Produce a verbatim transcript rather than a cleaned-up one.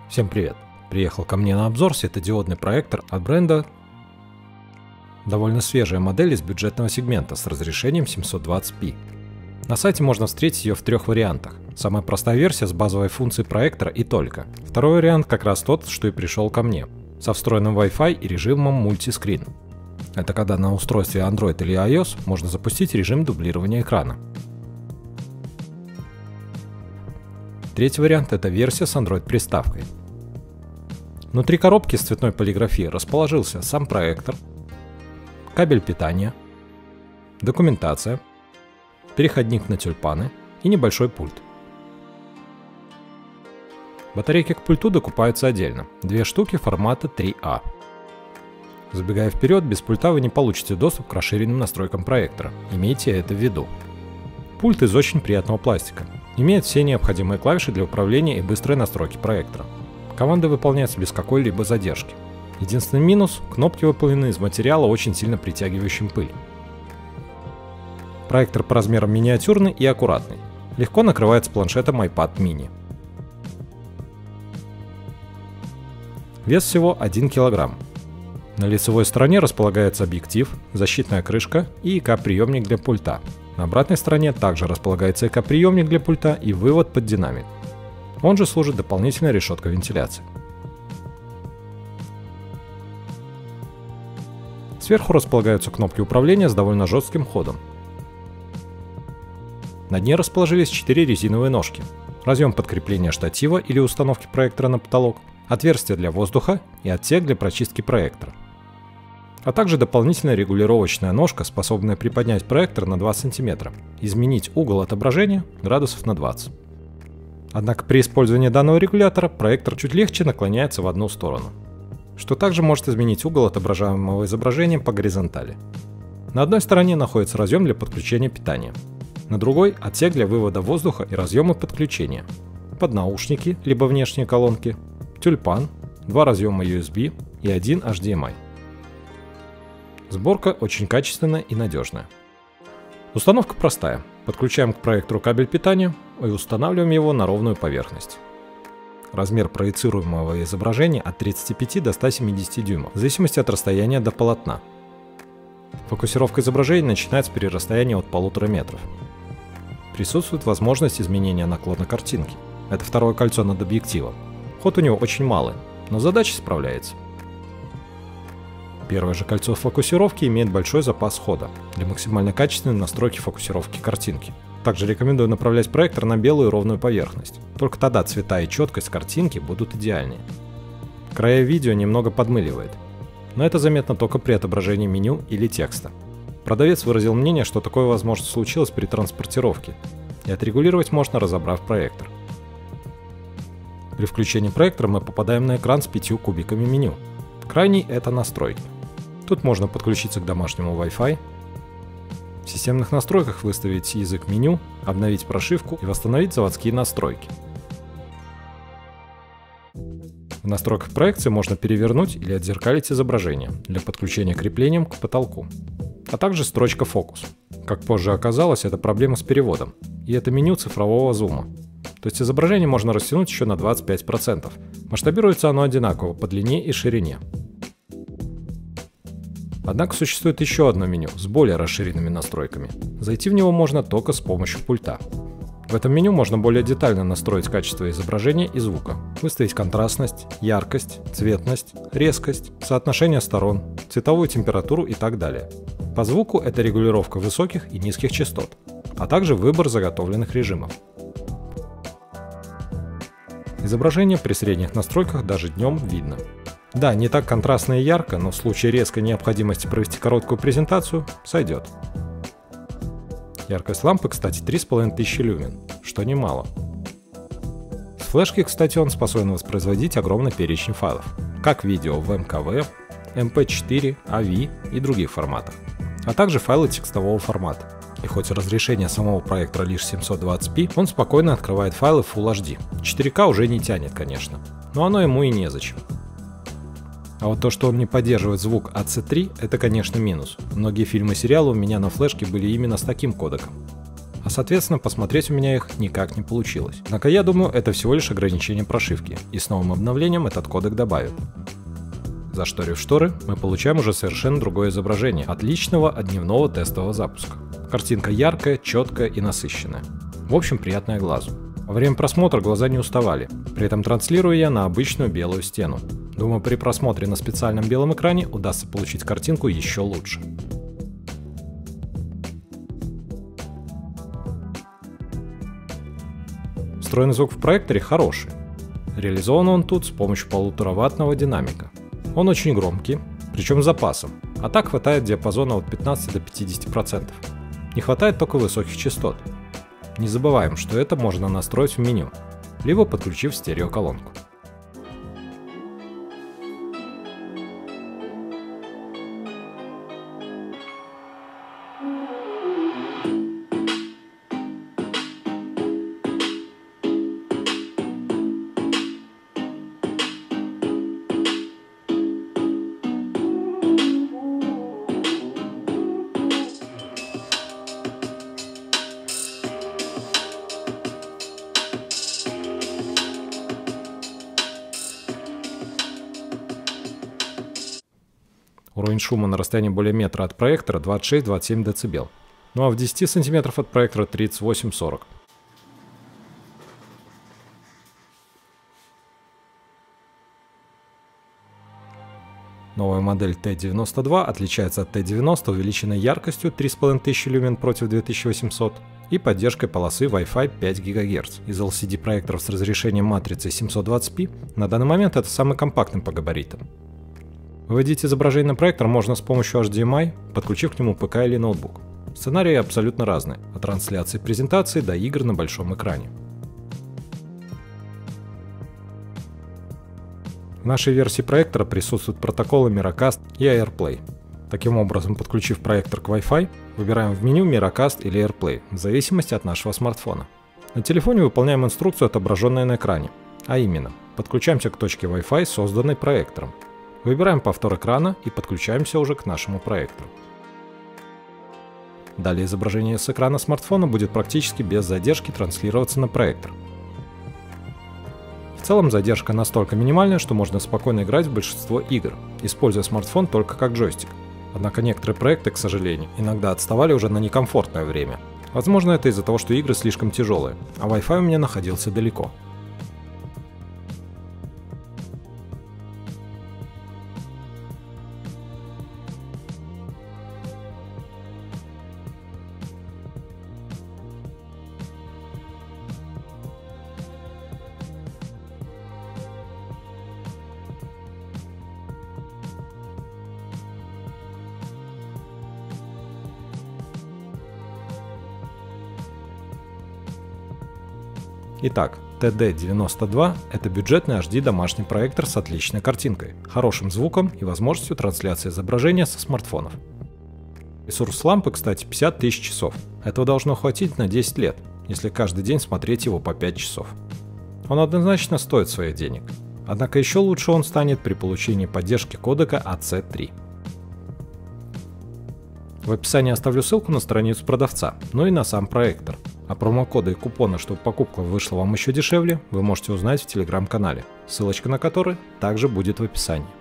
Всем привет! Приехал ко мне на обзор светодиодный проектор от бренда. Довольно свежая модель из бюджетного сегмента с разрешением семьсот двадцать пи. На сайте можно встретить ее в трех вариантах. Самая простая версия с базовой функцией проектора и только. Второй вариант как раз тот, что и пришел ко мне, со встроенным Wi-Fi и режимом мультискрин. Это когда на устройстве Android или iOS можно запустить режим дублирования экрана. Третий вариант — это версия с Android-приставкой. Внутри коробки с цветной полиграфией расположился сам проектор, кабель питания, документация, переходник на тюльпаны и небольшой пульт. Батарейки к пульту докупаются отдельно, две штуки формата три А. Забегая вперед, без пульта вы не получите доступ к расширенным настройкам проектора, имейте это в виду. Пульт из очень приятного пластика, имеет все необходимые клавиши для управления и быстрой настройки проектора. Команды выполняются без какой-либо задержки. Единственный минус – кнопки выполнены из материала, очень сильно притягивающим пыль. Проектор по размерам миниатюрный и аккуратный. Легко накрывается планшетом iPad mini. Вес всего один килограмм. На лицевой стороне располагается объектив, защитная крышка и ИК-приемник для пульта. На обратной стороне также располагается ИК-приемник для пульта и вывод под динамик. Он же служит дополнительной решеткой вентиляции. Сверху располагаются кнопки управления с довольно жестким ходом. На дне расположились четыре резиновые ножки, разъем подкрепления штатива или установки проектора на потолок, отверстие для воздуха и отсек для прочистки проектора. А также дополнительная регулировочная ножка, способная приподнять проектор на два сантиметра, изменить угол отображения градусов на двадцать. Однако при использовании данного регулятора проектор чуть легче наклоняется в одну сторону, что также может изменить угол отображаемого изображения по горизонтали. На одной стороне находится разъем для подключения питания, на другой — отсек для вывода воздуха и разъемы подключения, поднаушники либо внешние колонки, тюльпан, два разъема ю эс би и один эйч ди эм ай. Сборка очень качественная и надежная. Установка простая. Подключаем к проектору кабель питания и устанавливаем его на ровную поверхность. Размер проецируемого изображения от тридцати пяти до ста семидесяти дюймов, в зависимости от расстояния до полотна. Фокусировка изображения начинается при расстоянии от полутора метров. Присутствует возможность изменения наклона картинки. Это второе кольцо над объективом. Ход у него очень малый, но задача справляется. Первое же кольцо фокусировки имеет большой запас хода для максимально качественной настройки фокусировки картинки. Также рекомендую направлять проектор на белую ровную поверхность. Только тогда цвета и четкость картинки будут идеальнее. Края видео немного подмыливает, но это заметно только при отображении меню или текста. Продавец выразил мнение, что такое возможно случилось при транспортировке, и отрегулировать можно, разобрав проектор. При включении проектора мы попадаем на экран с пятью кубиками меню. Крайний — это настройки. Тут можно подключиться к домашнему Wi-Fi. В системных настройках выставить язык меню, обновить прошивку и восстановить заводские настройки. В настройках проекции можно перевернуть или отзеркалить изображение для подключения креплением к потолку, а также строчка фокус. Как позже оказалось, это проблема с переводом, и это меню цифрового зума. То есть изображение можно растянуть еще на двадцать пять процентов. Масштабируется оно одинаково по длине и ширине. Однако существует еще одно меню с более расширенными настройками. Зайти в него можно только с помощью пульта. В этом меню можно более детально настроить качество изображения и звука, выставить контрастность, яркость, цветность, резкость, соотношение сторон, цветовую температуру и так далее. По звуку это регулировка высоких и низких частот, а также выбор заготовленных режимов. Изображение при средних настройках даже днем видно. Да, не так контрастно и ярко, но в случае резкой необходимости провести короткую презентацию сойдет. Яркость лампы, кстати, три с половиной тысячи люмен, что немало. С флешки, кстати, он способен воспроизводить огромный перечень файлов, как видео в эм ка вэ, эм пэ четыре, эй ви и других форматах, а также файлы текстового формата. И хоть разрешение самого проектора лишь семьсот двадцать пи, он спокойно открывает файлы Full эйч ди. четыре ка уже не тянет, конечно, но оно ему и незачем. А вот то, что он не поддерживает звук эй си три, это, конечно, минус. Многие фильмы и сериалы у меня на флешке были именно с таким кодеком. а соответственно посмотреть у меня их никак не получилось. Однако я думаю, это всего лишь ограничение прошивки, и с новым обновлением этот кодек добавят. Зашторив шторы, мы получаем уже совершенно другое изображение, отличного от дневного тестового запуска. Картинка яркая, четкая и насыщенная. В общем, приятная глазу. Во время просмотра глаза не уставали, при этом транслирую я на обычную белую стену. Думаю, при просмотре на специальном белом экране удастся получить картинку еще лучше. Встроенный звук в проекторе хороший. Реализован он тут с помощью полутораваттного динамика. Он очень громкий, причем с запасом, а так хватает диапазона от пятнадцати до пятидесяти процентов. Не хватает только высоких частот. Не забываем, что это можно настроить в меню, либо подключив стереоколонку. Уровень шума на расстоянии более метра от проектора двадцать шесть — двадцать семь дБ, ну а в десяти сантиметрах от проектора тридцать восемь — сорок. Новая модель Т девяносто два отличается от Т девяносто увеличенной яркостью три с половиной тысячи люмен против две тысячи восьмисот и поддержкой полосы Wi-Fi пять гигагерц. Из эл си ди проекторов с разрешением матрицы семьсот двадцать пи на данный момент это самый компактный по габаритам. Выводить изображение на проектор можно с помощью эйч ди эм ай, подключив к нему ПК или ноутбук. Сценарии абсолютно разные, от трансляции презентации до игр на большом экране. В нашей версии проектора присутствуют протоколы Miracast и AirPlay. Таким образом, подключив проектор к Wi-Fi, выбираем в меню Miracast или AirPlay, в зависимости от нашего смартфона. На телефоне выполняем инструкцию, отображенную на экране, а именно, подключаемся к точке Wi-Fi, созданной проектором. Выбираем повтор экрана и подключаемся уже к нашему проектору. Далее изображение с экрана смартфона будет практически без задержки транслироваться на проектор. В целом задержка настолько минимальная, что можно спокойно играть в большинство игр, используя смартфон только как джойстик. Однако некоторые проекты, к сожалению, иногда отставали уже на некомфортное время. Возможно, это из-за того, что игры слишком тяжелые, а Wi-Fi у меня находился далеко. Итак, Т Д девяносто два – это бюджетный эйч ди домашний проектор с отличной картинкой, хорошим звуком и возможностью трансляции изображения со смартфонов. Ресурс лампы, кстати, пятьдесят тысяч часов. Этого должно хватить на десять лет, если каждый день смотреть его по пять часов. Он однозначно стоит своих денег. Однако еще лучше он станет при получении поддержки кодека А С три. В описании оставлю ссылку на страницу продавца, ну и на сам проектор. А промокоды и купоны, чтобы покупка вышла вам еще дешевле, вы можете узнать в телеграм-канале, ссылочка на который также будет в описании.